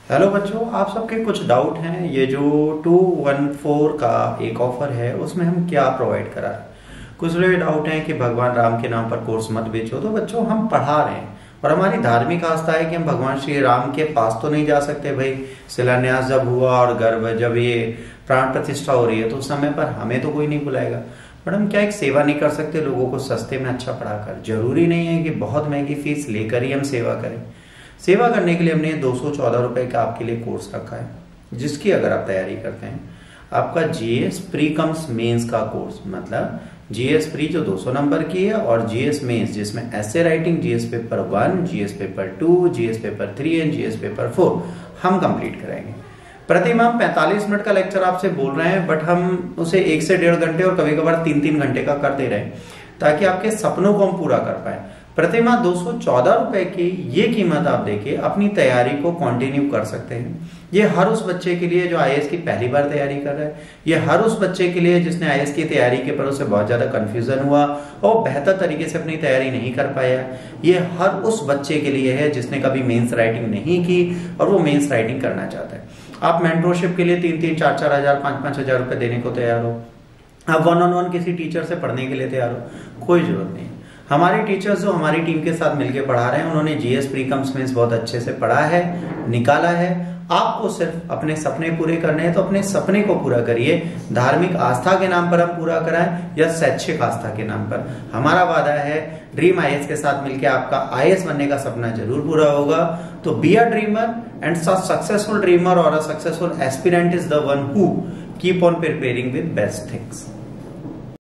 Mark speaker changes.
Speaker 1: Hello बच्चों, आप सबके कुछ डाउट हैं। ये जो 214 का एक ऑफर है उसमें हम क्या प्रोवाइड करा रहे हैं। कुछ लोग डाउट है कि भगवान राम के नाम पर कोर्स मत बेचो। तो बच्चों, हम पढ़ा रहे हैं और हमारी धार्मिक आस्था है कि हम भगवान श्री राम के पास तो नहीं जा सकते भाई। शिलान्यास जब हुआ और गर्भ जब ये प्राण प्रतिष्ठा हो रही है तो उस समय पर हमें तो कोई नहीं बुलाएगा। बट हम क्या एक सेवा नहीं कर सकते लोगों को सस्ते में अच्छा पढ़ाकर? जरूरी नहीं है कि बहुत महंगी फीस लेकर ही हम सेवा करें। सेवा करने के लिए हमने 214 रुपए का आपके लिए कोर्स रखा है, जिसकी अगर आप तैयारी करते हैं, आपका जीएस प्री कम्स मेंस का कोर्स, मतलब जीएस प्री जो 200 नंबर की है और जीएस मेंस जिसमें ऐसे writing, GS paper 1, GS paper 2, GS paper 3 and GS paper 4 हम कंप्लीट कराएंगे। प्रतिमाह हम 45 मिनट का लेक्चर आपसे बोल रहे हैं, बट हम उसे 1 से 1.5 घंटे और कभी कभार 3-3 घंटे का कर दे रहे हैं ताकि आपके सपनों को हम पूरा कर पाए। प्रतिमाह 214 रुपए की ये कीमत आप देके अपनी तैयारी को कंटिन्यू कर सकते हैं। ये हर उस बच्चे के लिए जो आईएएस की पहली बार तैयारी कर रहा है, ये हर उस बच्चे के लिए जिसने आईएएस की तैयारी के पर उसे बहुत ज्यादा कंफ्यूजन हुआ और बेहतर तरीके से अपनी तैयारी नहीं कर पाया, ये हर उस बच्चे के लिए है जिसने कभी मेंस राइटिंग नहीं की और वो मेंस राइटिंग करना चाहता है। आप मेंटरशिप के लिए 3-3, 4-4 हजार, 5-5 हजार रुपए देने को तैयार हो, आप 1-on-1 किसी टीचर से पढ़ने के लिए तैयार हो, कोई जरूरत नहीं। हमारे टीचर्स जो हमारी टीम के साथ मिलकर पढ़ा रहे हैं उन्होंने जीएस प्री कम्स मेंस बहुत अच्छे से पढ़ा है, निकाला है। आपको सिर्फ अपने सपने पूरे करने हैं तो अपने सपने को पूरा करिए। धार्मिक आस्था के नाम पर हम पूरा कराएं या शैक्षिक आस्था के नाम पर। हमारा वादा है ड्रीम आईएएस के साथ मिलकर आपका आईएएस बनने का सपना जरूर पूरा होगा। तो be a dreamer and successful dreamer और a successful aspirant is the one who keep on preparing with best things.